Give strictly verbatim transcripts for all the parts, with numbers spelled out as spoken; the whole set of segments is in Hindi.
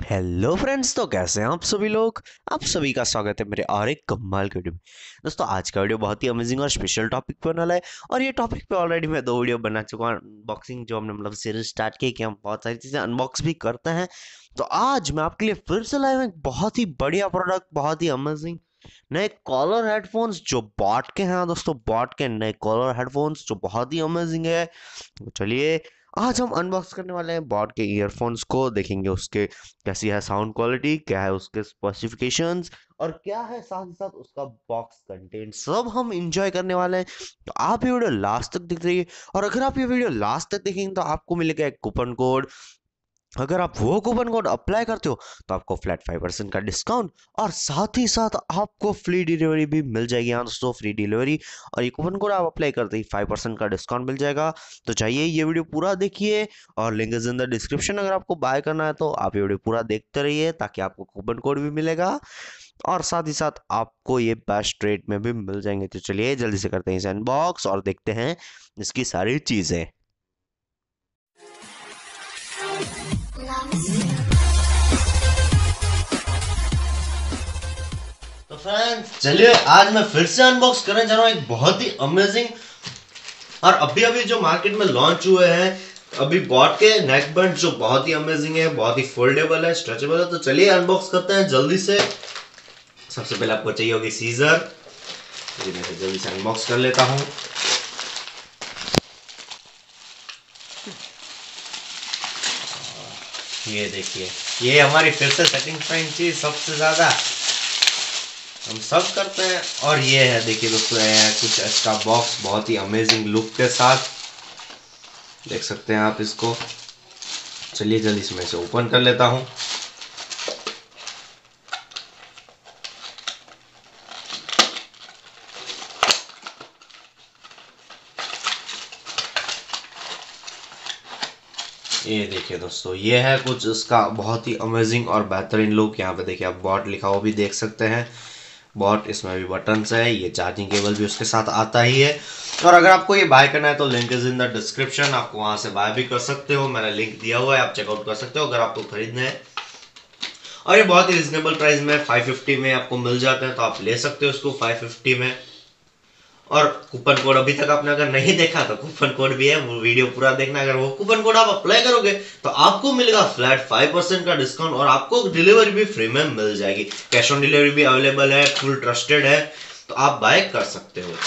हेलो फ्रेंड्स, तो कैसे हैं आप सभी लोग। आप सभी का स्वागत है मेरे और एक कमाल के वीडियो में। दोस्तों, आज का वीडियो बहुत ही अमेजिंग और स्पेशल टॉपिक पे होने वाला है। और ये टॉपिक पे ऑलरेडी मैं दो वीडियो बना चुका हूँ अनबॉक्सिंग, जो हमने मतलब सीरीज स्टार्ट की कि हम बहुत सारी चीज़ें अनबॉक्स भी करते हैं। तो आज मैं आपके लिए फिर से लाया हूँ एक बहुत ही बढ़िया प्रोडक्ट, बहुत ही अमेजिंग नए कॉलर हेडफोन्स जो बॉट के हैं। दोस्तों, बॉट के नए कॉलर हेडफोन्स जो बहुत ही अमेजिंग है। तो चलिए, आज हम अनबॉक्स करने वाले हैं बॉट के ईयरफोन्स को। देखेंगे उसके कैसी है साउंड क्वालिटी, क्या है उसके स्पेसिफिकेशंस, और क्या है साथ ही साथ उसका बॉक्स कंटेंट, सब हम इंजॉय करने वाले हैं। तो आप ये वीडियो लास्ट तक देख रहिए। और अगर आप ये वीडियो लास्ट तक देखेंगे तो आपको मिलेगा एक कूपन कोड। अगर आप वो कूपन कोड अप्लाई करते हो तो आपको फ्लैट फाइव परसेंट का डिस्काउंट, और साथ ही साथ आपको फ्री डिलीवरी भी मिल जाएगी। हाँ दोस्तों, फ्री डिलीवरी। और ये कूपन कोड आप अप्लाई करते ही फाइव परसेंट का डिस्काउंट मिल जाएगा। तो चाहिए ये वीडियो पूरा देखिए, और link is in the description. अगर आपको बाय करना है तो आप ये वीडियो पूरा देखते रहिए, ताकि आपको कूपन कोड भी मिलेगा और साथ ही साथ आपको ये बेस्ट रेट में भी मिल जाएंगे। तो चलिए जल्दी से करते हैं इसे अनबॉक्स और देखते हैं इसकी सारी चीजें। तो फ्रेंड्स, चलिए आज मैं फिर से अनबॉक्स करने जा रहा हूँ एक बहुत ही अमेजिंग और अभी अभी जो मार्केट में लॉन्च हुए हैं अभी बॉट के नेक बैंड, जो बहुत ही अमेजिंग है, बहुत ही फोल्डेबल है, स्ट्रेचेबल है। तो चलिए अनबॉक्स करते हैं जल्दी से। सबसे पहले आपको चाहिए होगी सीजर। चलिए मैं जल्दी से अनबॉक्स कर लेता हूँ। ये देखिए, ये हमारी फिर से सेटिंग फाइन चीज सबसे ज्यादा हम सब करते हैं। और ये है, देखिए दोस्तों, है कुछ इसका बॉक्स बहुत ही अमेजिंग लुक के साथ, देख सकते हैं आप इसको। चलिए जल्दी से मैं इसे ओपन कर लेता हूं। ये देखिए दोस्तों, ये है कुछ इसका बहुत ही अमेजिंग और बेहतरीन लुक। यहाँ पे देखिए आप बॉट लिखा हुआ भी देख सकते हैं। बॉट, इसमें भी बटन्स है, ये चार्जिंग केबल भी उसके साथ आता ही है। और अगर आपको ये बाय करना है तो link is in the description, आपको वहां से बाय भी कर सकते हो। मैंने लिंक दिया हुआ है, आप चेकआउट कर सकते हो अगर आपको खरीदना है। और ये बहुत ही रिजनेबल प्राइस में फाइव फिफ्टी में आपको मिल जाते हैं, तो आप ले सकते हो इसको फाइव फिफ्टी में। और कूपन कोड अभी तक आपने अगर नहीं देखा तो कूपन कोड भी है, वो वीडियो पूरा देखना। अगर वो कूपन कोड आप अप्लाई करोगे तो आपको मिलेगा फ्लैट फाइव परसेंट का डिस्काउंट, और आपको डिलीवरी भी फ्री में मिल जाएगी। कैश ऑन डिलीवरी भी अवेलेबल है, फुल ट्रस्टेड है, तो आप बाय कर सकते हो।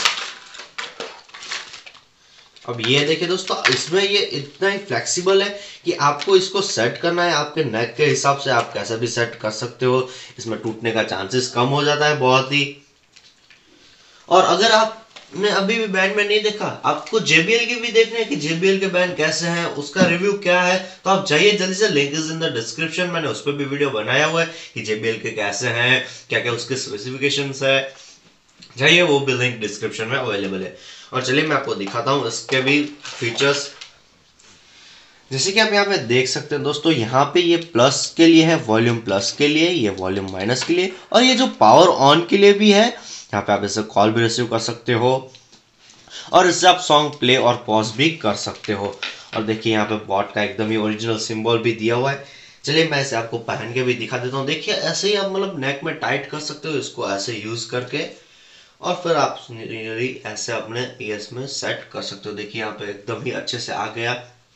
अब ये देखिए दोस्तों, इसमें ये इतना ही फ्लेक्सिबल है कि आपको इसको सेट करना है आपके नेक के हिसाब से, आप कैसे भी सेट कर सकते हो। इसमें टूटने का चांसेस कम हो जाता है बहुत ही। और अगर आपने अभी भी बैंड में नहीं देखा, आपको जेबीएल की भी देखना है कि जेबीएल के बैंड कैसे हैं, उसका रिव्यू क्या है, तो आप जाइए जल्दी से, link is in the description. मैंने उस पर भी वीडियो बनाया हुआ है कि जेबीएल के कैसे हैं, क्या क्या उसके स्पेसिफिकेशंस है। जाइए, वो भी लिंक डिस्क्रिप्शन में अवेलेबल है। और चलिए मैं आपको दिखाता हूँ इसके भी फीचर्स। जैसे कि आप यहाँ पे देख सकते हैं दोस्तों, यहाँ पे ये प्लस के लिए है, वॉल्यूम प्लस के लिए, ये वॉल्यूम माइनस के लिए, और ये जो पावर ऑन के लिए भी है। यहाँ पे आप इससे कॉल भी रिसीव कर सकते हो, और इससे आप सॉन्ग प्ले और पॉज भी कर सकते हो। और देखिए यहाँ पे बॉट का एकदम ही ओरिजिनल सिंबल भी दिया हुआ है। चलिए मैं इसे आपको पहन के भी दिखा देता हूँ। देखिए, ऐसे ही आप मतलब नेक में टाइट कर सकते हो इसको, ऐसे यूज करके, और फिर आप ऐसे अपने ईयर्स में सेट कर सकते हो। देखिए यहाँ पे एकदम ही अच्छे से आ गया।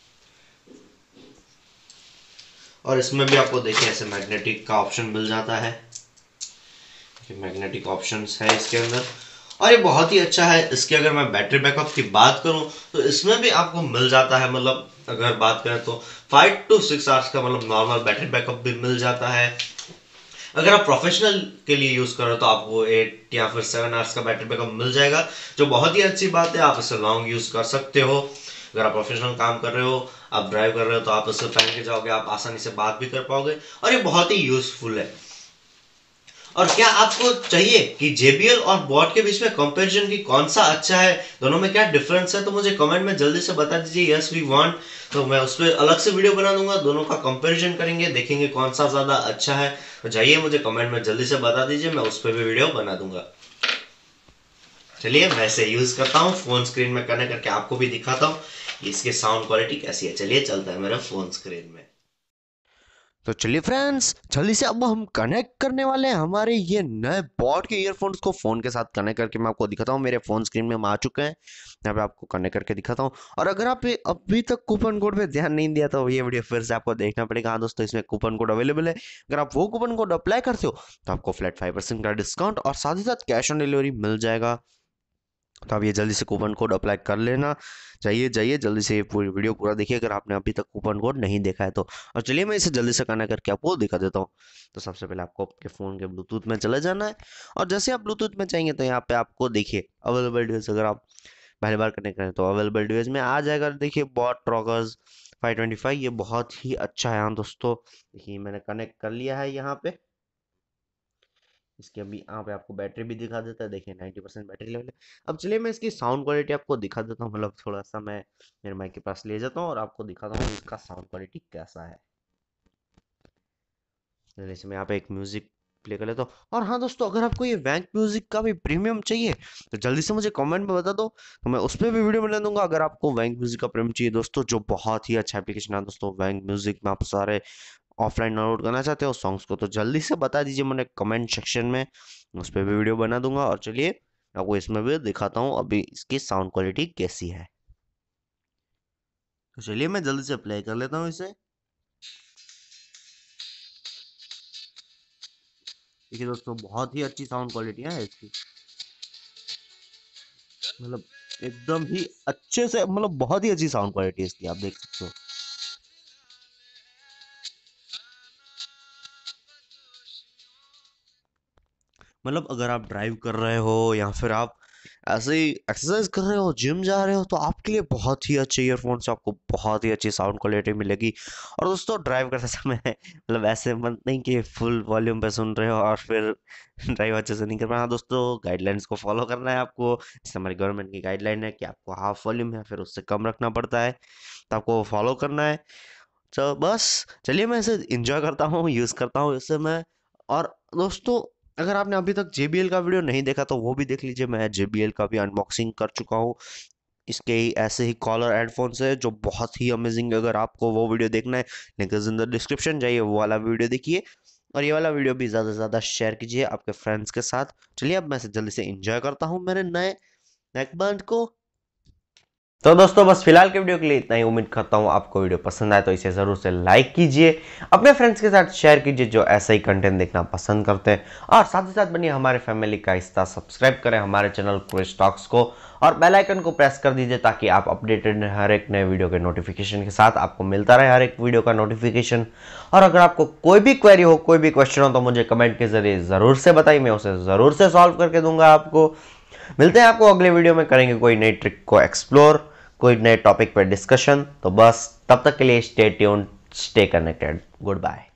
और इसमें भी आपको देखिए ऐसे मैग्नेटिक का ऑप्शन मिल जाता है, मैग्नेटिक ऑप्शंस है इसके अंदर। और ये बहुत ही अच्छा है। इसकी अगर मैं बैटरी बैकअप की बात करूं तो इसमें भी आपको मिल जाता है, मतलब अगर बात करें तो फाइव टू सिक्स आवर्स का मतलब नॉर्मल बैटरी बैकअप भी मिल जाता है। अगर आप प्रोफेशनल के लिए यूज कर रहे हो तो आपको एट या फिर सेवन आवर्स का बैटरी बैकअप मिल जाएगा, जो बहुत ही अच्छी बात है। आप इसे लॉन्ग यूज कर सकते हो। अगर आप प्रोफेशनल काम कर रहे हो, आप ड्राइव कर रहे हो, तो आप इसे पहन के जाओगे, आप आसानी से बात भी कर पाओगे, और ये बहुत ही यूजफुल है। और क्या आपको चाहिए कि जेबीएल और बॉट के बीच में कंपैरिजन की कौन सा अच्छा है, दोनों में क्या डिफरेंस है, तो मुझे कमेंट में जल्दी से बता दीजिए। यस वी वांट, तो मैं उस पर अलग से वीडियो बना दूंगा, दोनों का कंपैरिजन करेंगे, देखेंगे कौन सा ज्यादा अच्छा है। तो जाइए मुझे कमेंट में जल्दी से बता दीजिए, मैं उस पर भी वीडियो बना दूंगा। चलिए मैं इसे यूज करता हूँ, फोन स्क्रीन में कनेक्ट करके आपको भी दिखाता हूँ इसकी साउंड क्वालिटी कैसी है। चलिए चलता है मेरा फोन स्क्रीन में। तो चलिए फ्रेंड्स, जल्दी से अब हम कनेक्ट करने वाले हैं हमारे ये नए बॉट के ईयरफोन्स को फ़ोन के साथ कनेक्ट करके मैं आपको दिखाता हूँ। मेरे फ़ोन स्क्रीन में हम आ चुके हैं, यहाँ पे आपको कनेक्ट करके दिखाता हूँ। और अगर आप ये अभी तक कूपन कोड पे ध्यान नहीं दिया तो ये वीडियो फिर से आपको देखना पड़ेगा। हाँ दोस्तों, इसमें कूपन कोड अवेलेबल है। अगर आप वो कूपन कोड अप्लाई करते हो तो आपको फ्लैट फाइव परसेंट का डिस्काउंट और साथ ही साथ कैश ऑन डिलीवरी मिल जाएगा। तो आप ये जल्दी से कूपन कोड अप्लाई कर लेना। जाइए जाइए जल्दी से ये पूरी वीडियो पूरा देखिए अगर आपने अभी तक कूपन कोड नहीं देखा है तो। और चलिए मैं इसे जल्दी से कनेक्ट करके आपको दिखा देता हूँ। तो सबसे पहले आपको आपके फ़ोन के ब्लूटूथ में चले जाना है और जैसे आप ब्लूटूथ में जाएंगे तो यहाँ पे आपको देखिए अवेलेबल डिवाइस, अगर आप पहली बार कनेक्ट करें तो अवेलेबल डिवाइस में आ जाएगा। देखिए boAt Rockerz five twenty five, ये बहुत ही अच्छा है। हाँ दोस्तों, देखिए मैंने कनेक्ट कर लिया है यहाँ पे। इसके अभी यहाँ पे आपको बैटरी भी दिखा देता है, देखिए नाइन्टी परसेंट बैटरी लेवल है। अब चलिए मैं इसकी साउंड क्वालिटी आपको दिखा देता हूँ, मतलब थोड़ा सा मैं मेरे माइक के पास ले जाता हूँ और आपको दिखाता हूँ इसका साउंड क्वालिटी कैसा है। जैसे मैं यहाँ पे एक म्यूजिक प्ले कर लेता हूँ। और हाँ दोस्तों, अगर आपको ये वैंक म्यूजिक का भी प्रीमियम चाहिए तो जल्दी से मुझे कमेंट में बता दो, तो मैं उस पर भी वीडियो बना दूंगा। अगर आपको वैंक म्यूजिक का प्रीमियम चाहिए दोस्तों, जो बहुत ही अच्छा एप्लीकेशन है दोस्तों वैंक म्यूजिक में, आप सारे ऑफलाइन डाउनलोड करना चाहते हो सॉन्ग्स को तो जल्दी से बता दीजिए मैंने कमेंट सेक्शन में, उस पर भी वीडियो बना दूंगा। और चलिए आपको इसमें भी दिखाता हूँ अभी इसकी साउंड क्वालिटी कैसी है। तो चलिए मैं जल्दी से प्ले कर लेता हूँ इसे। देखिए दोस्तों, बहुत ही अच्छी साउंड क्वालिटी है इसकी, मतलब एकदम ही अच्छे से, मतलब बहुत ही अच्छी साउंड क्वालिटी है इसकी, आप देख सकते हो। मतलब अगर आप ड्राइव कर रहे हो या फिर आप ऐसे ही एक्सरसाइज कर रहे हो, जिम जा रहे हो, तो आपके लिए बहुत ही अच्छे ईयरफोन से आपको बहुत ही अच्छी साउंड क्वालिटी मिलेगी। और दोस्तों ड्राइव करते समय मतलब ऐसे मत नहीं कि फुल वॉल्यूम पे सुन रहे हो और फिर ड्राइव अच्छे से नहीं कर पाए। हाँ दोस्तों, गाइडलाइंस को फॉलो करना है आपको। जैसे हमारी गवर्नमेंट की गाइडलाइन है कि आपको हाफ वॉल्यूम या फिर उससे कम रखना पड़ता है, तो आपको फॉलो करना है। तो बस चलिए मैं इसे इंजॉय करता हूँ, यूज़ करता हूँ इसे मैं। और दोस्तों, अगर आपने अभी तक जे बी एल का वीडियो नहीं देखा तो वो भी देख लीजिए, मैं जे बी एल का भी अनबॉक्सिंग कर चुका हूँ। इसके ही ऐसे ही कॉलर हेडफोन्स है जो बहुत ही अमेजिंग है। अगर आपको वो वीडियो देखना है, link is in the description, जाइए वो वाला वीडियो देखिए और ये वाला वीडियो भी ज़्यादा से ज़्यादा शेयर कीजिए आपके फ्रेंड्स के साथ। चलिए अब मैं इसे जल्दी से इंजॉय करता हूँ मेरे नए नेकबैंड को। तो दोस्तों बस फिलहाल के वीडियो के लिए इतना ही। उम्मीद करता हूँ आपको वीडियो पसंद आए तो इसे ज़रूर से लाइक कीजिए, अपने फ्रेंड्स के साथ शेयर कीजिए जो ऐसा ही कंटेंट देखना पसंद करते हैं, और साथ ही साथ बनिए हमारे फैमिली का हिस्सा। सब्सक्राइब करें हमारे चैनल क्विज टॉक्स को और बेल आइकन को प्रेस कर दीजिए ताकि आप अपडेटेड रहें हर एक नए वीडियो के नोटिफिकेशन के साथ, आपको मिलता रहे हर एक वीडियो का नोटिफिकेशन। और अगर आपको कोई भी क्वेरी हो, कोई भी क्वेश्चन हो तो मुझे कमेंट के जरिए ज़रूर से बताइए, मैं उसे ज़रूर से सॉल्व करके दूंगा आपको। मिलते हैं आपको अगले वीडियो में, करेंगे कोई नई ट्रिक को एक्सप्लोर, कोई नए टॉपिक पर डिस्कशन। तो बस तब तक के लिए stay tuned, stay connected, good bye.